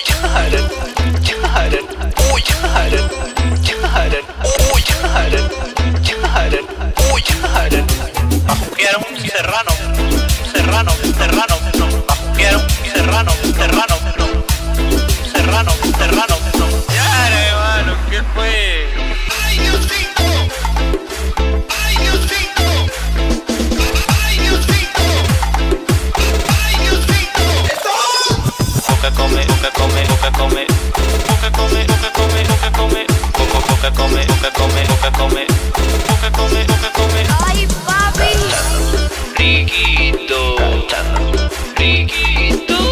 Yaren, Yaren, oh Yaren, Yaren, oh Yaren, Yaren, oh Yaren. Quiero un serrano, serrano, serrano, no. Quiero un serrano, serrano, no. Serrano, serrano, no. Yaren, hermano, ¿qué fue? Ay, Diosito. Ay, Diosito. Ay, Diosito. Ay, Diosito. Boca come, boca come, boca come. Boca come, boca come, boca come. Boca come, boca come, boca come. Boca come, boca come. Ay, papi. Riquito, riquito.